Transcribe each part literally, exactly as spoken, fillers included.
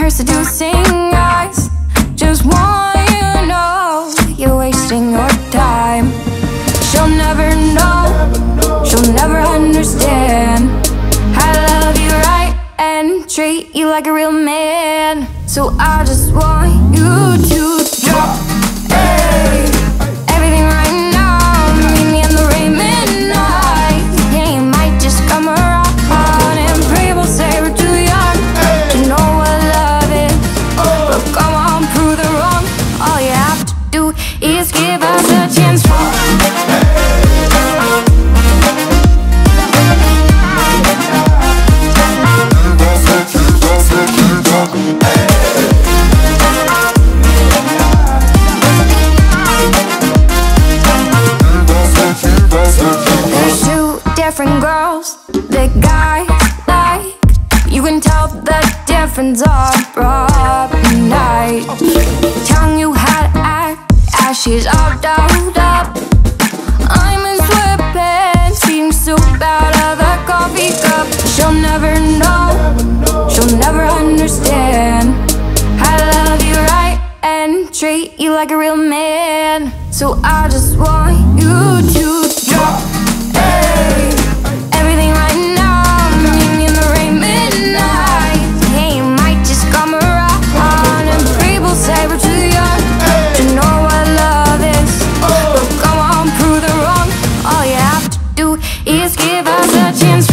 her seducing eyes. Just want you to know you're wasting your time. She'll never know, she'll never understand. I love you right and treat you like a real man. So I just want you to drop hey, everything right now. Meet me in the rain midnight. Yeah, you might just come around and people say we're too young to know what love is, but come on, prove them wrong. All you have to do is give us a chance. There's two different girls that guys like. You can tell the difference on broad night. Telling you how to act as she's all dolled up. I'm in sweatpants, eating soup out of the coffee cup. She'll never know, she'll never understand. I love you right and treat you like a real man. So I just want you to drop hey, everything right now. Meet me in the rain midnight. Hey, you might just come around and people say we're too young to know what love is, but come on, prove them wrong. All you have to do is give us a chance.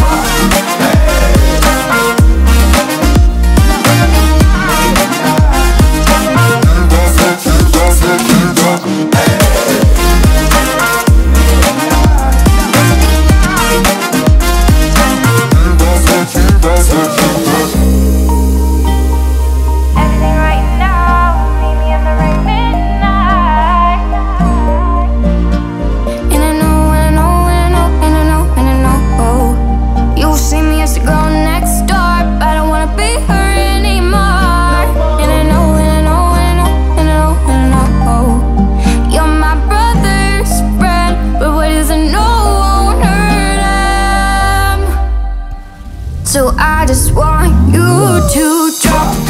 So I just want you to drop